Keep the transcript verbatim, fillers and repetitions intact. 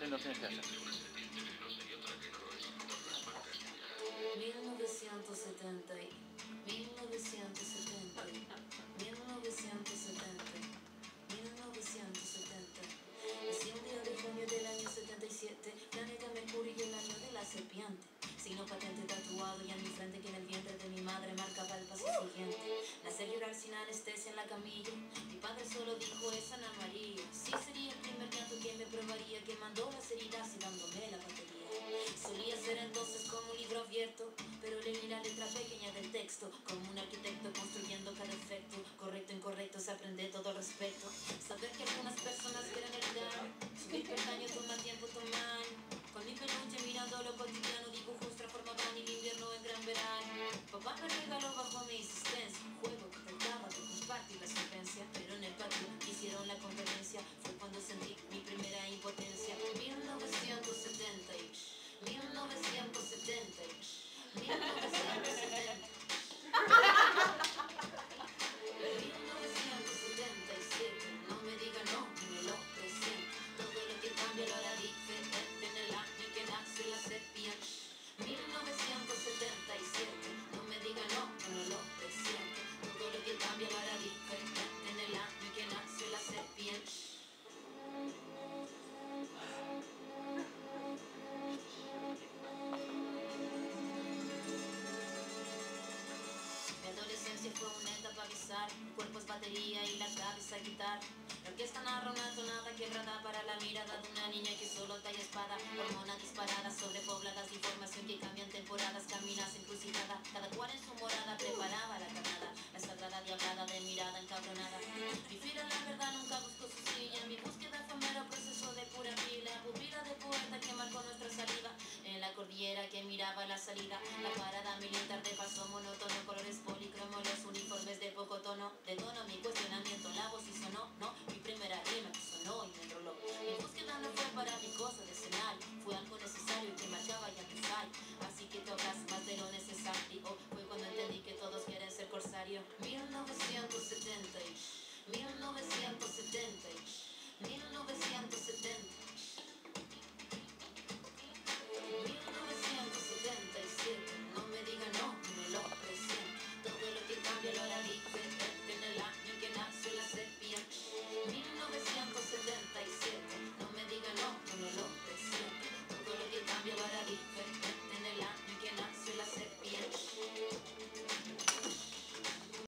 no tienes que hacer. mil novecientos setenta, mil novecientos setenta, mil novecientos setenta, mil novecientos setenta. Nací un día de junio del año setenta y siete, planeta Mercurio y el año de la serpiente. Signo patente tatuado y en mi frente que en el vientre de mi madre marcaba el paso siguiente. Nacer llorar sin anestesia en la camilla. Mi padre solo dijo es Ana María. Sí sería el primer llanto que me probaría, que mandó las heridas y dándome la batería. Solía ser entonces como un libro abierto, pero leí la letra pequeña del texto, como un arquitecto construyendo cada efecto. Correcto, incorrecto, se aprende todo al respecto. Saber que algunas personas quieren heredar, subir peldaño toma tiempo, toma año. Con mi peluche mirando lo cotidiano, dibujos transformaban el invierno en gran verano. Papá me regaló bajo mi insistencia un juego que trataba de compartir la solvencia, pero en el patio hicieron la competencia. Fue cuando sentí mi primera impotencia. mil novecientos setenta y mil novecientos setenta y mil novecientos setenta. mil novecientos setenta y siete. No me diga no, que me lo presiento. Todo lo que cambia lo hará diferente en el año que nació la serpiente. mil novecientos setenta y siete. No me diga no, que no lo presiento. Todo lo que cambia lo hará diferente en el año que nació la serpiente. Mi adolescencia fue una etapa bizarra, mi cuerpo es batería y la cabeza guitarra. La orquesta narra una tonada quebrada para la mirada de una niña que solo talla espada. Hormonas disparadas, sobrepobladas, información que cambian temporadas, caminas encrucijada. Cada cual en su morada preparaba la carnada, la sagrada diablada de mirada encabronada. Mi fila la verdad nunca buscó su silla, mi búsqueda fue mero proceso de pura pila. Pupila de poeta que marcó nuestra saliva, en la cordillera que miraba la salida. La parada militar de paso monótono, colores policromos, los uniformes de poco tono. De tono mi cuestionamiento, la voz y sonó, no, mi primera rima que sonó y me enroló. Mi búsqueda no fue para mi cosa de escenario, fue algo necesario que marcaba ya mi fallo. Así que tú hablas más de lo necesario. Fue cuando entendí que todos quieren ser corsario. mil novecientos setenta, mil novecientos setenta, mil novecientos setenta.